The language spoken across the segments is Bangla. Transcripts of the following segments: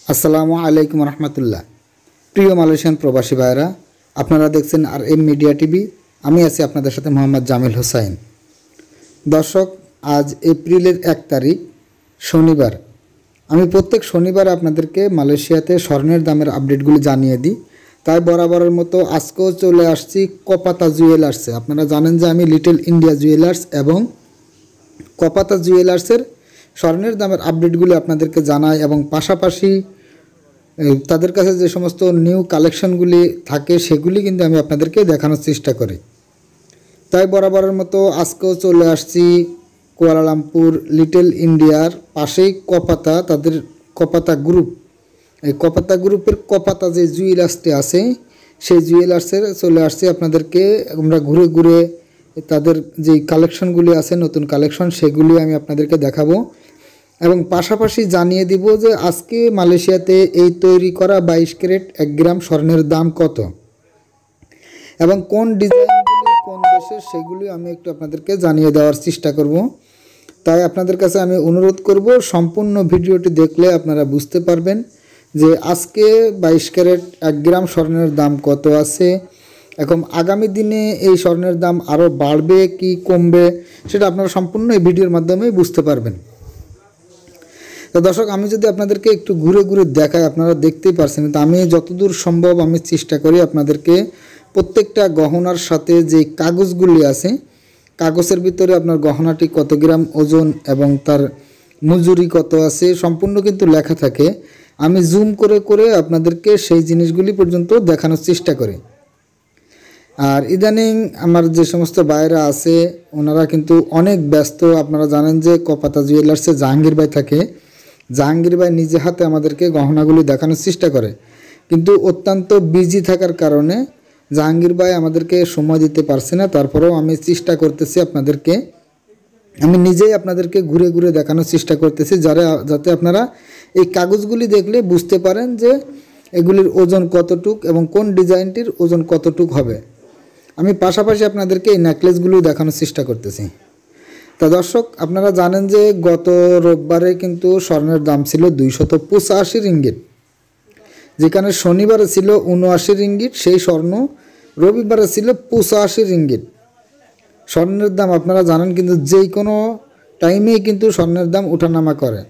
আসসালামু আলাইকুম রহমতুল্লাহ। প্রিয় মালয়েশিয়ান প্রবাসী ভাইরা, আপনারা দেখছেন আর এম মিডিয়া টিভি। আমি আছি আপনাদের সাথে মোহাম্মদ জামিল হোসাইন। দর্শক, আজ এপ্রিলের 1 তারিখ শনিবার। আমি প্রত্যেক শনিবার আপনাদেরকে মালয়েশিয়াতে স্বর্ণের দামের আপডেটগুলি জানিয়ে দিই। তাই বরাবরের মতো আজকেও চলে আসছি কপাতা জুয়েলার্সে। আপনারা জানেন যে আমি লিটল ইন্ডিয়া জুয়েলার্স এবং কপাতা জুয়েলার্সের স্বর্ণের দামের আপডেটগুলি আপনাদেরকে জানাই এবং পাশাপাশি তাদের কাছে যে সমস্ত নিউ কালেকশনগুলি থাকে সেগুলি কিন্তু আমি আপনাদেরকে দেখানোর চেষ্টা করি। তাই বরাবরের মতো আজকেও চলে আসছি কুয়ালালামপুর লিটল ইন্ডিয়ার পাশেই কপাতা, তাদের কপাতা গ্রুপ। এই কপাতা গ্রুপের কপাতা যে জুয়েলার্সটি আছে সেই জুয়েলার্সে চলে আসছি। আপনাদেরকে আমরা ঘুরে ঘুরে তাদের যে কালেকশনগুলি আছে, নতুন কালেকশন, সেগুলি আমি আপনাদেরকে দেখাবো এবং পাশাপাশি জানিয়ে দিব যে আজকে মালয়েশিয়াতে এই তৈরি করা 22 ক্যারেট 1 গ্রাম স্বর্ণের দাম কত এবং কোন ডিজাইনগুলি কোন দেশের সেগুলি আমি একটু আপনাদেরকে জানিয়ে দেওয়ার চেষ্টা করব। তাই আপনাদের কাছে আমি অনুরোধ করব, সম্পূর্ণ ভিডিওটি দেখলে আপনারা বুঝতে পারবেন যে আজকে 22 ক্যারেট 1 গ্রাম স্বর্ণের দাম কত আছে। এখন আগামী দিনে এই স্বর্ণের দাম আরও বাড়বে কি কমবে সেটা আপনারা সম্পূর্ণ এই ভিডিওর মাধ্যমে বুঝতে পারবেন। তো দর্শক, আমি যদি আপনাদেরকে একটু ঘুরে ঘুরে দেখাই, আপনারা দেখতেই পারছেন। তো আমি যতদূর সম্ভব আমি চেষ্টা করি আপনাদেরকে প্রত্যেকটা গহনার সাথে যে কাগজগুলি আছে, কাগজের ভিতরে আপনার গহনাটি কত গ্রাম ওজন এবং তার মজুরি কত আছে সম্পূর্ণ কিন্তু লেখা থাকে। আমি জুম করে করে আপনাদেরকে সেই জিনিসগুলি পর্যন্ত দেখানোর চেষ্টা করি। আর ইদানিং আমার যে সমস্ত ভাইরা আছে ওনারা কিন্তু অনেক ব্যস্ত। আপনারা জানেন যে কপাতা জুয়েলার্সে জাহাঙ্গীর ভাই থাকে। জাহাঙ্গীর ভাই নিজে হাতে আমাদেরকে গহনাগুলি দেখানোর চেষ্টা করে, কিন্তু অত্যন্ত বিজি থাকার কারণে জাহাঙ্গীর ভাই আমাদেরকে সময় দিতে পারছে না। তারপরেও আমি চেষ্টা করতেছি আপনাদেরকে, আমি নিজেই আপনাদেরকে ঘুরে ঘুরে দেখানোর চেষ্টা করতেছি যাতে আপনারা এই কাগজগুলি দেখলে বুঝতে পারেন যে এগুলির ওজন কতটুক এবং কোন ডিজাইনটির ওজন কতটুক হবে। আমি পাশাপাশি আপনাদেরকে এই নেকলেসগুলো দেখানোর চেষ্টা করতেছি। তা দর্শক, আপনারা জানেন যে গত রোববারে কিন্তু স্বর্ণের দাম ছিল 285 রিঙ্গিট, যেখানে শনিবারে ছিল 79 রিঙ্গিট, সেই স্বর্ণ রবিবারে ছিল 85 রিঙ্গিট। স্বর্ণের দাম আপনারা জানেন কিন্তু যেই কোনো টাইমেই কিন্তু স্বর্ণের দাম ওঠানামা করে।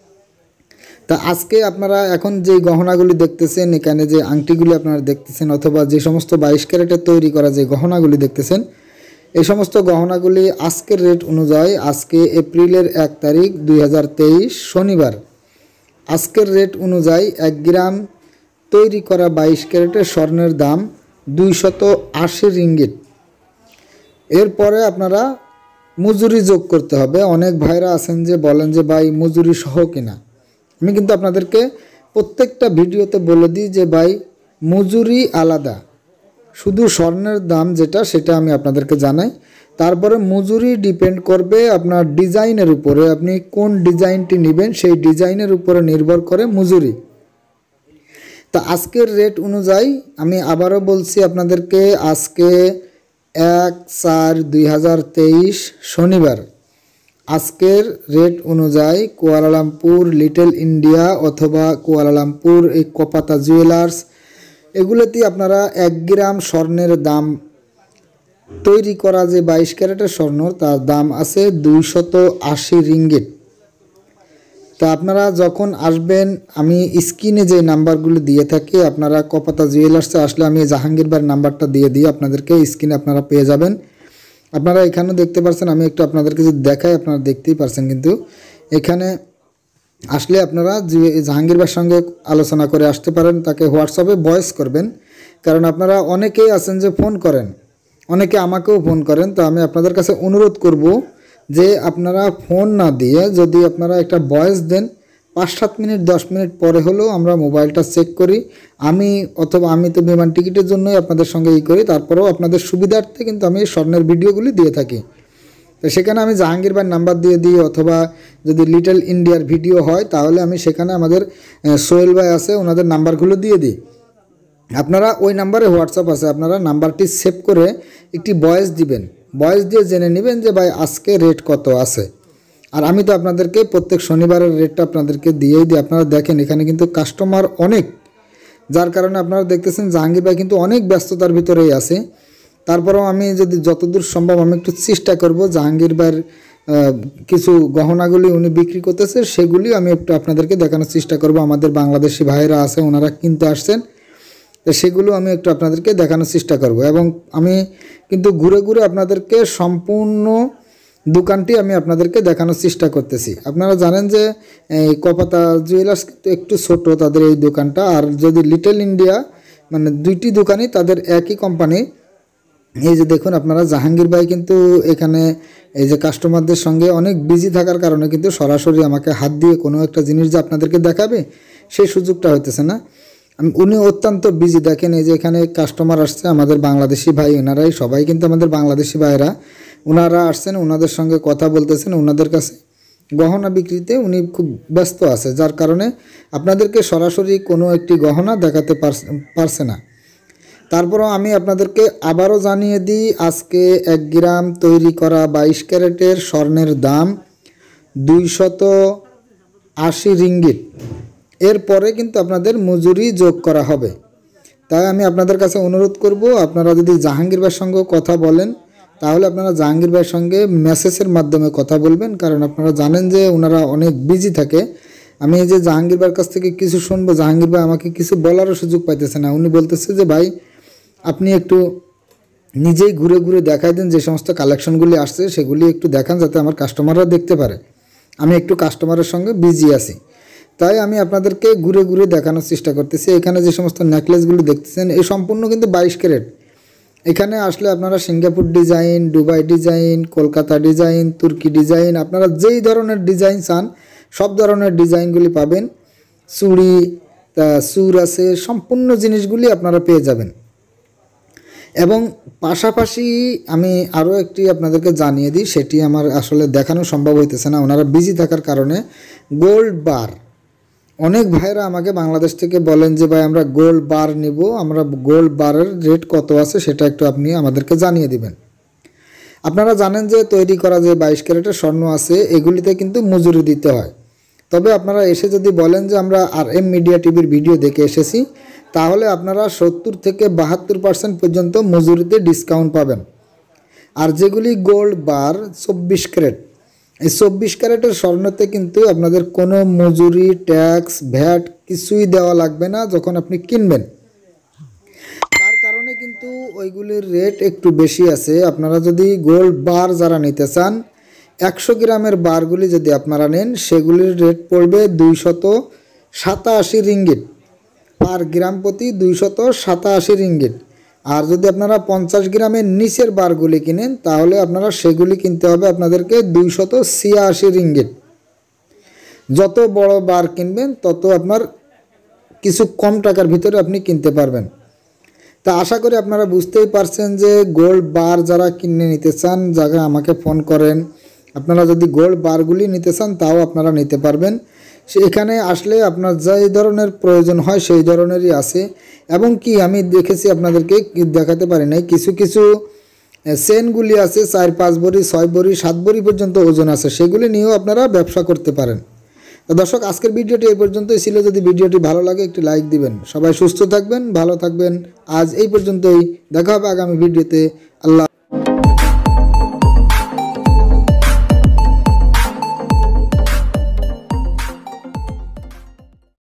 তা আজকে আপনারা এখন যে গহনাগুলি দেখতেছেন, এখানে যে আংটিগুলি আপনারা দেখতেছেন অথবা যে সমস্ত 22 ক্যারেটের তৈরি করা যে গহনাগুলি দেখতেছেন, এই সমস্ত গহনাগুলি আজকের রেট অনুযায়ী, আজকে এপ্রিলের 1 তারিখ 2023 শনিবার, আজকের রেট অনুযায়ী 1 গ্রাম তৈরি করা 22 ক্যারেটের স্বর্ণের দাম 280 রিঙ্গিট। এরপরে আপনারা মজুরি যোগ করতে হবে। অনেক ভাইরা আছেন যে বলেন যে ভাই মজুরি সহ কিনা। আমি কিন্তু আপনাদেরকে প্রত্যেকটা ভিডিওতে বলে দিই যে ভাই মজুরি আলাদা, শুধু স্বর্ণের দাম যেটা সেটা আমি আপনাদেরকে জানাই। তারপরে মজুরি ডিপেন্ড করবে আপনার ডিজাইনের উপরে, আপনি কোন ডিজাইনটি নেবেন সেই ডিজাইনের উপরে নির্ভর করে মজুরি। তা আজকের রেট অনুযায়ী আমি আবারও বলছি আপনাদেরকে, আজকে 1/4/2023 শনিবার, আজকের রেট অনুযায়ী কুয়ালালামপুর লিটল ইন্ডিয়া অথবা কুয়ালালামপুর এই কপাতা জুয়েলার্স, এগুলোতেই আপনারা 1 গ্রাম স্বর্ণের দাম তৈরি করা যে 22 ক্যারেটের স্বর্ণ, তার দাম আছে 280 রিঙ্গিট। তা আপনারা যখন আসবেন, আমি স্ক্রিনে যে নাম্বারগুলো দিয়ে থাকি, আপনারা কপাতা জুয়েলার্সে আসলে আমি জাহাঙ্গীর ভাইয়ের নাম্বারটা দিয়ে দিই আপনাদেরকে, স্ক্রিনে আপনারা পেয়ে যাবেন। আপনারা এখানেও দেখতে পাচ্ছেন, আমি একটু আপনাদেরকে যদি দেখাই আপনারা দেখতেই পারছেন। কিন্তু এখানে আসলে আপনারা জাহাঙ্গীর ভাইয়ের সঙ্গে আলোচনা করে আসতে পারেন, তাকে হোয়াটসঅ্যাপে ভয়েস করবেন। কারণ আপনারা অনেকেই আছেন যে ফোন করেন, অনেকে আমাকেও ফোন করেন। তো আমি আপনাদের কাছে অনুরোধ করব যে আপনারা ফোন না দিয়ে যদি আপনারা একটা ভয়েস দেন, 5-7 মিনিট 10 মিনিট পরে হলেও আমরা মোবাইলটা চেক করি। আমি তো বিমান টিকিটের জন্যই আপনাদের সঙ্গে করি, তারপরেও আপনাদের সুবিধার্থে কিন্তু আমি স্বর্ণের ভিডিওগুলি দিয়ে থাকি। তো সেখানে আমি জাহাঙ্গীর ভাইয়ের নাম্বার দিয়ে দিই, অথবা যদি লিটল ইন্ডিয়ার ভিডিও হয় তাহলে আমি সেখানে আমাদের সোহেল ভাই আছে ওনাদের নাম্বারগুলো দিয়ে দিই। আপনারা ওই নাম্বারে হোয়াটসঅ্যাপ আছে, আপনারা নাম্বারটি সেভ করে একটি ভয়েস দিবেন, ভয়েস দিয়ে জেনে নেবেন যে ভাই আজকে রেট কত আছে। আর আমি তো আপনাদেরকে প্রত্যেক শনিবারের রেটটা আপনাদেরকে দিয়েই দিই। আপনারা দেখেন এখানে কিন্তু কাস্টমার অনেক, যার কারণে আপনারা দেখতেছেন জাহাঙ্গীর ভাই কিন্তু অনেক ব্যস্ততার ভিতরেই আছে। তারপরেও আমি যদি যতদূর সম্ভব আমি একটু চেষ্টা করব জাহাঙ্গীর ভাইয়ের কিছু গহনাগুলি উনি বিক্রি করতেছে সেগুলি আমি একটু আপনাদেরকে দেখানোর চেষ্টা করব। আমাদের বাংলাদেশি ভাইরা আছে, ওনারা কিনতে আসছেন, তো সেগুলো আমি একটু আপনাদেরকে দেখানোর চেষ্টা করব। এবং আমি কিন্তু ঘুরে ঘুরে আপনাদেরকে সম্পূর্ণ দোকানটি আমি আপনাদেরকে দেখানোর চেষ্টা করতেছি। আপনারা জানেন যে এই কপাতা জুয়েলার্স কিন্তু একটু ছোট তাদের এই দোকানটা, আর যদি লিটল ইন্ডিয়া মানে দুইটি দোকানই তাদের একই কোম্পানি। এই যে দেখুন আপনারা জাহাঙ্গীর ভাই কিন্তু এখানে এই যে কাস্টমারদের সঙ্গে অনেক বিজি থাকার কারণে কিন্তু সরাসরি আমাকে হাত দিয়ে কোনো একটা জিনিস যে আপনাদেরকে দেখাবে সেই সুযোগটা হইতেছে না। উনি অত্যন্ত বিজি। দেখেন এই যে এখানে কাস্টমার আসছে আমাদের বাংলাদেশি ভাই, ওনারাই সবাই কিন্তু আমাদের বাংলাদেশি ভাইরা, ওনারা আসছেন, ওনাদের সঙ্গে কথা বলতেছেন, ওনাদের কাছে গহনা বিক্রিতে উনি খুব ব্যস্ত আছে, যার কারণে আপনাদেরকে সরাসরি কোনো একটি গহনা দেখাতে পারছে না। তারপরও আমি আপনাদেরকে আবারও জানিয়ে দিই, আজকে 1 গ্রাম তৈরি করা 22 ক্যারেটের স্বর্ণের দাম 280 রিঙ্গিট। এরপরে কিন্তু আপনাদের মজুরি যোগ করা হবে। তাই আমি আপনাদের কাছে অনুরোধ করব, আপনারা যদি জাহাঙ্গীর ভাইয়ের সঙ্গে কথা বলেন তাহলে আপনারা জাহাঙ্গীর ভাইয়ের সঙ্গে মেসেজের মাধ্যমে কথা বলবেন, কারণ আপনারা জানেন যে ওনারা অনেক বিজি থাকে। আমি এই যে জাহাঙ্গীর ভাইয়ের কাছ থেকে কিছু শুনবো, জাহাঙ্গীর ভাই আমাকে কিছু বলারও সুযোগ পাইতেছে না। উনি বলতেছে যে ভাই আপনি একটু নিজেই ঘুরে ঘুরে দেখাই দেন, যে সমস্ত কালেকশনগুলি আসছে সেগুলি একটু দেখান যাতে আমার কাস্টমাররা দেখতে পারে। আমি একটু কাস্টমারের সঙ্গে বিজি আছি, তাই আমি আপনাদেরকে ঘুরে ঘুরে দেখানোর চেষ্টা করতেছি। এখানে যে সমস্ত নেকলেসগুলি দেখতেছেন এই সম্পূর্ণ কিন্তু 22 ক্যারেট। এখানে আসলে আপনারা Singapore design, Dubai design, Kolkata design, তুর্কি ডিজাইন, আপনারা যেই ধরনের ডিজাইন চান সব ধরনের ডিজাইনগুলি পাবেন। চুড়ি, সুর আছে, সম্পূর্ণ জিনিসগুলি আপনারা পেয়ে যাবেন। এবং পাশাপাশি আমি আরও একটি আপনাদেরকে জানিয়ে দিই, সেটি আমার আসলে দেখানো সম্ভব হইতেছে না ওনারা বিজি থাকার কারণে। গোল্ড বার, অনেক ভাইরা আমাকে বাংলাদেশ থেকে বলেন যে ভাই আমরা গোল্ড বার নিব, আমরা গোল্ড বারের রেট কত আছে সেটা একটু আপনি আমাদেরকে জানিয়ে দিবেন। আপনারা জানেন যে তৈরি করা যে 22 ক্যারেটের স্বর্ণ আছে এগুলিতে কিন্তু মজুরি দিতে হয়। তবে আপনারা এসে যদি বলেন যে আমরা RM মিডিয়া টিভির ভিডিও দেখে এসেছি, তাহলে আপনারা 70 থেকে 72% পর্যন্ত মজুরিতে ডিসকাউন্ট পাবেন। আর যেগুলি গোল্ড বার 24 ক্যারেট, এই 24 ক্যারেটের স্বর্ণতে কিন্তু আপনাদের কোনো মজুরি, ট্যাক্স, ভ্যাট কিছুই দেওয়া লাগবে না যখন আপনি কিনবেন। তার কারণে কিন্তু ওইগুলির রেট একটু বেশি আছে। আপনারা যদি গোল্ড বার যারা নিতে চান, 100 গ্রামের বারগুলি যদি আপনারা নেন সেগুলির রেট পড়বে 287 রিঙ্গিট, পার গ্রাম প্রতি 287 রিঙ্গিট। আর যদি আপনারা 50 গ্রামের নিচের বারগুলি কিনেন তাহলে আপনারা সেগুলি কিনতে হবে আপনাদেরকে 286 রিঙ্গিট। যত বড় বার কিনবেন তত আপনার কিছু কম টাকার ভিতরে আপনি কিনতে পারবেন। তা আশা করি আপনারা বুঝতেই পারছেন যে গোল্ড বার যারা কিনে নিতে চান, যারা আমাকে ফোন করেন, আপনারা যদি গোল্ড বারগুলি নিতে চান তাও আপনারা নিতে পারবেন। এখানে আসলে আপনার যেই ধরনের প্রয়োজন হয় সেই ধরনেরই আছে। এবং কি আমি দেখেছি আপনাদেরকে দেখাতে পারি নাই, কিছু কিছু চেনগুলি আছে 4-5 ভরি, 6 ভরি, 7 ভরি পর্যন্ত ওজন আছে, সেগুলি নিয়েও আপনারা ব্যবসা করতে পারেন। তো দর্শক, আজকের ভিডিওটি এই পর্যন্তই ছিল। যদি ভিডিওটি ভালো লাগে একটি লাইক দিবেন। সবাই সুস্থ থাকবেন, ভালো থাকবেন। আজ এই পর্যন্তই, দেখা হবে আগামী ভিডিওতে। আল্লাহ।